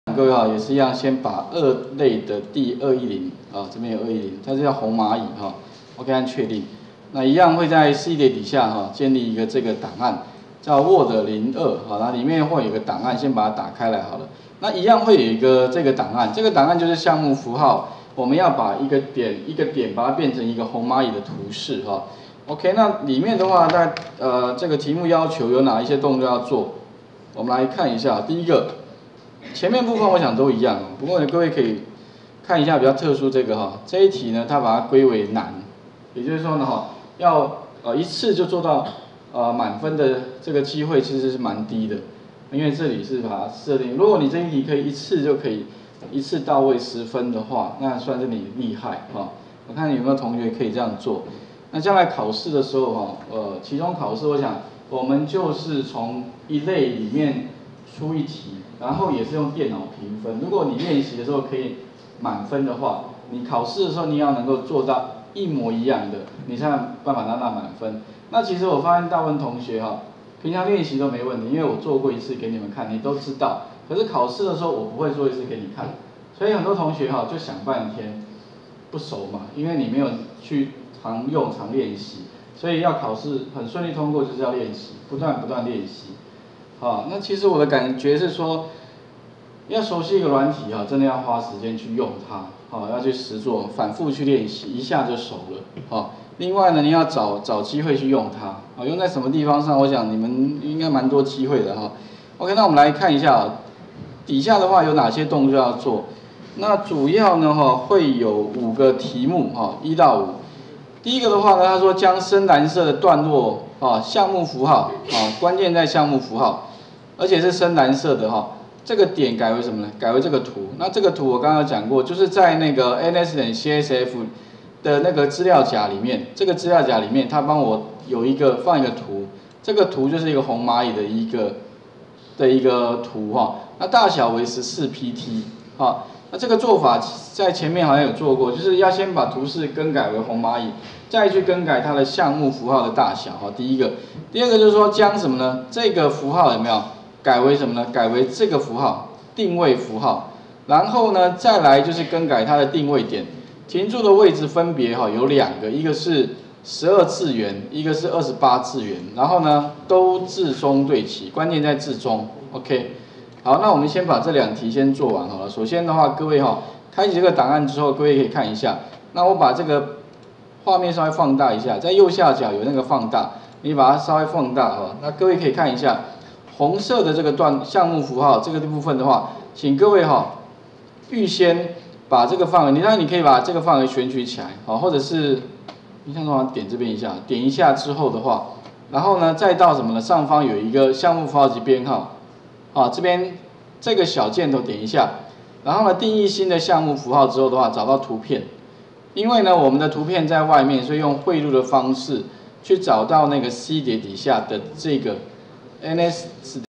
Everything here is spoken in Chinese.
各位好，也是一样，先把二类的第210啊，这边有210，它是叫红蚂蚁哈 ，OK 按确定。那一样会在 C 碟底下哈，建立一个这个档案，叫 Word 02哈，那里面会有一个档案，先把它打开来好了。那一样会有一个这个档案，这个档案就是项目符号，我们要把一个点把它变成一个红蚂蚁的图示哈。OK， 那里面的话，这个题目要求有哪一些动作要做？我们来看一下，第一个。 前面部分我想都一样，不过各位可以看一下比较特殊这个哈，这一题呢，它把它归为难，也就是说呢哈，要一次就做到满分的这个机会其实是蛮低的，因为这里是把它设定，如果你这一题可以一次就可以一次到位10分的话，那算是你厉害哈。我看有没有同学可以这样做。那将来考试的时候哈，期中考试我想我们就是从一类里面出一题。 然后也是用电脑评分。如果你练习的时候可以满分的话，你考试的时候你要能够做到一模一样的，你才有办法拿到满分。那其实我发现大部分同学哈，平常练习都没问题，因为我做过一次给你们看，你都知道。可是考试的时候我不会做一次给你看，所以很多同学哈就想半天，不熟嘛，因为你没有去常用常练习，所以要考试很顺利通过就是要练习，不断练习。 好，那其实我的感觉是说，要熟悉一个软体哈，真的要花时间去用它，好，要去实作，反复去练习，一下就熟了，好。另外呢，你要找机会去用它，好，用在什么地方上？我想你们应该蛮多机会的哈。OK， 那我们来看一下，底下的话有哪些动作要做？那主要呢哈会有5个题目哈，1到5。第一个的话呢，他说将深蓝色的段落啊项目符号啊，关键在项目符号。 而且是深蓝色的哈，这个点改为什么呢？改为这个图。那这个图我刚刚讲过，就是在那个 ns.csf 的那个资料夹里面，这个资料夹里面，它帮我放一个图，这个图就是一个红蚂蚁的一个图哈。那大小为14pt 哈。那这个做法在前面好像有做过，就是要先把图示更改为红蚂蚁，再去更改它的项目符号的大小哈。第一个，第二个就是说将什么呢？这个符号有没有？ 改为什么呢？改为这个符号，定位符号。然后呢，再来就是更改它的定位点，停住的位置分别哈有2个，一个是12字元，一个是28字元。然后呢，都字中对齐，关键在字中。OK， 好，那我们先把这2题先做完好了。首先的话，各位哈，开启这个档案之后，各位可以看一下。那我把这个画面稍微放大一下，在右下角有那个放大，你把它稍微放大哈。那各位可以看一下。 红色的这个项目符号这个部分的话，请各位哈，预先把这个范围，你可以把这个范围选取起来，好，或者是你像的话点这边一下，点一下之后的话，然后呢再到什么呢？上方有一个项目符号及编号，好，这边这个小箭头点一下，然后呢定义新的项目符号之后的话，找到图片，因为呢我们的图片在外面，所以用汇入的方式去找到那个 C 碟底下的这个。NS